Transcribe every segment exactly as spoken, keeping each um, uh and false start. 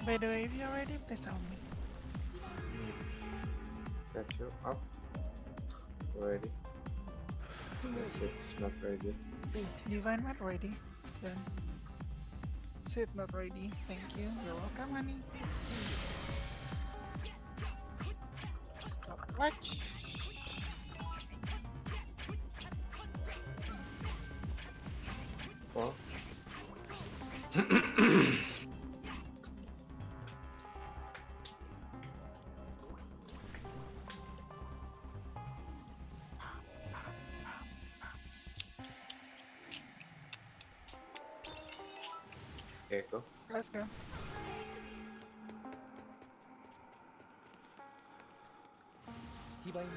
By the way, if you're ready, please tell me. Catch you up. Ready. Yes, it's not ready. Divine not ready. Then. Sid not ready. Thank you. You're welcome, honey. Stop watch. Four. Okay, go. Let's go. 디바인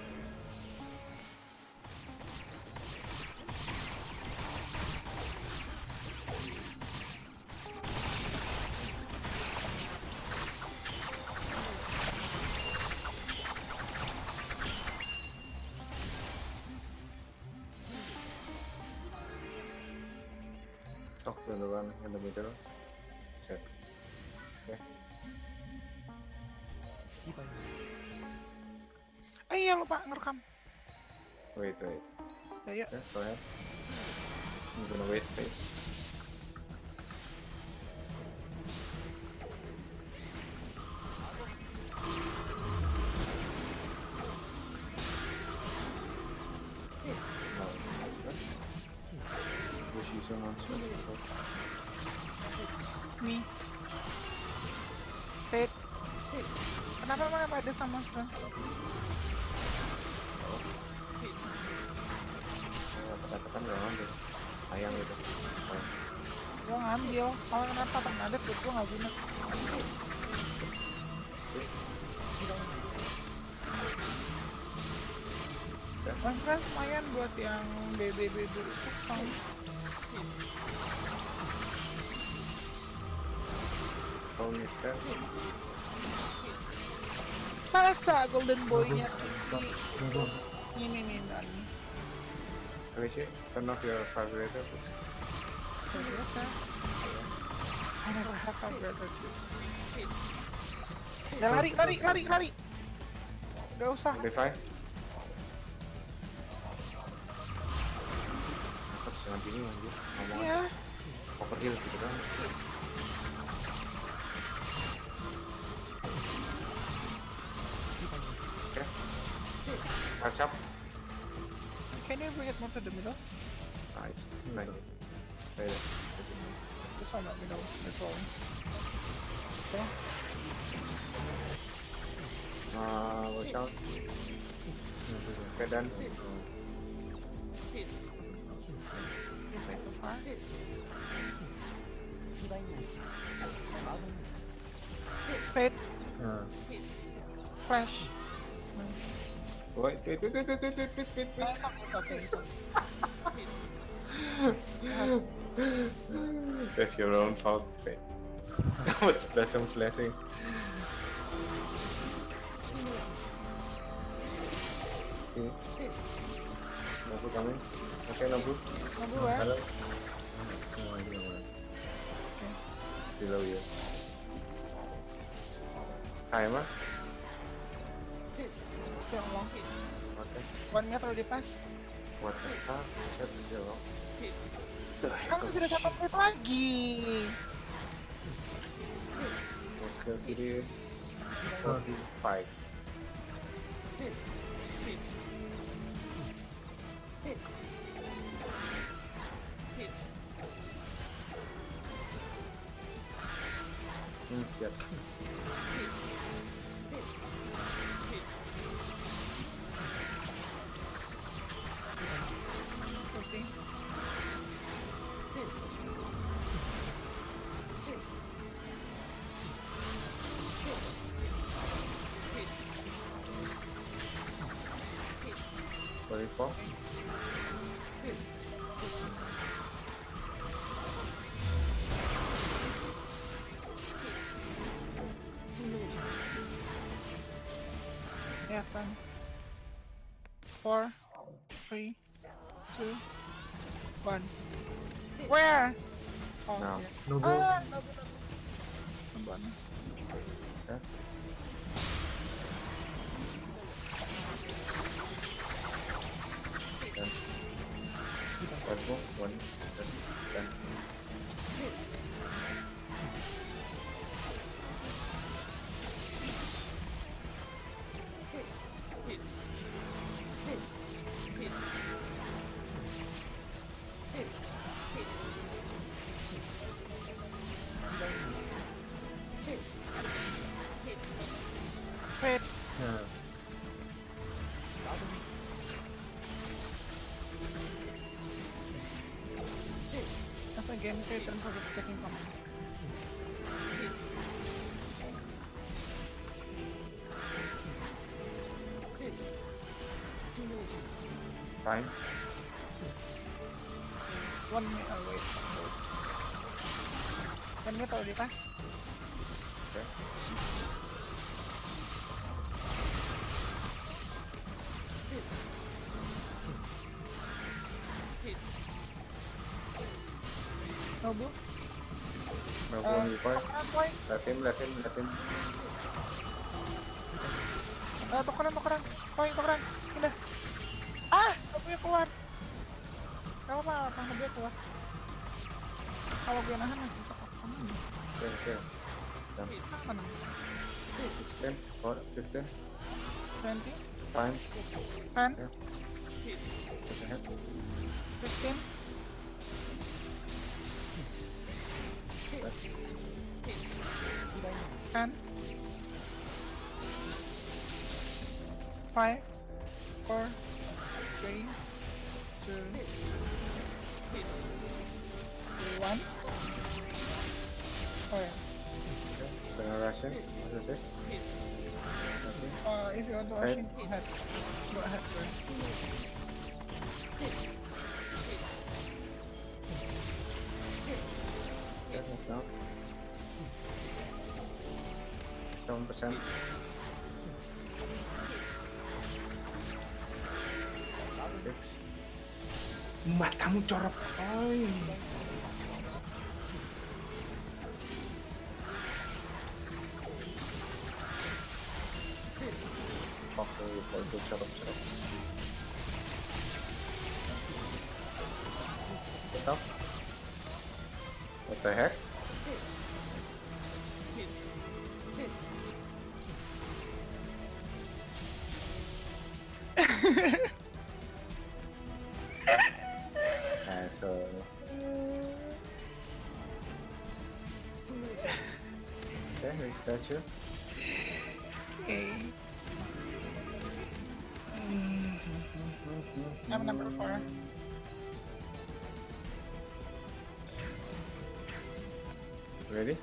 Talk to the one in the middle. Check. Okay. 디바인 Eh iya lupa ngerekam. Wait, wait. Ya, yuk. Okay, go ahead. I'm gonna wait, wait. No, that's right. Wish you so much. Me. Sid. Kenapa malah pada sama friends? Kata-kata nggak ngambil. Sayang itu. Sayang. Gue ngambil. Soalnya kenapa Bernadette buat gue nggak guna. One friends lumayan buat yang B B B dulu. Kalau mister, Masa Golden Boy-nya ini nih dan Alicia, turn off your vibrator. biasa. I never have a brother. Ya lari, lari, lari, lari. Gak usah. Udah five. Aku sangat bingung anjir ngomong Iya. poker heal gitu kan. Oke. Catch up. Can you bring it more to the middle? Nice. Nice. Wait. Just on that middle. That's all. Okay. Uh, watch out. Okay, done. Right so far. 디바인 마법 Fade. Uh. Flash. Wait, wait, wait, wait, wait, wait, wait, wait, wait. It's okay, it's okay, it's okay. That's your own fault, Fate. I was blessing, blessing. See? Nobu coming. Okay, Nobu. Nobu where? Hello. No idea where. Okay. Below you. Timer. Still long. Okay. One-nya terlalu dipas. What the fuck? Chat still. Kamu tidak dapat menit lagi. Let's go series forty-five. Hmm, siap. Oke. Forty-four. Yeah, fine. Four, three, two, one. Where? Oh, No. yeah. No, Ah, no, no, no. one. Okay. Ten. One more. One. Ten. Ten. Wait. Nah. As again, wait, don't forget checking command. Fine. One minute, oh wait. Wait. One minute already passed. Okay. No blue. No Uh, one required. Tukeran, boy. Let him, let him, let him. Uh, tukeran, tukeran. Boy, tukeran. Pindah. Ah! Aku keluar. Gak apa-apa, tangan dia keluar. Kalau gue nahan masih bisa kok. Aman. Okay, okay. Done. Mana? Sixteen. Four. Fifteen. twenty, Fine. ten, Yeah. Push ahead. fifteen, ten, five, four, three, two, one. Oh yeah. Okay. Gonna rush in. After this. Okay. Uh, if you want to rush in, go ahead. Go ahead, bro. Okay, move down. Seven percent. Six. Matamu corok. Oi. Fuck you, for good shut up, shut up. Get up. What the heck? Asshole. Okay, we statue. Okay. I'm number four. Ready?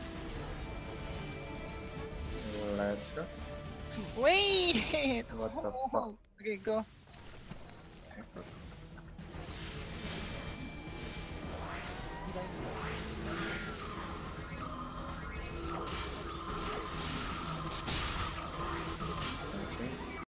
Let's go. Wait! What the Oh, fuck? okay, go.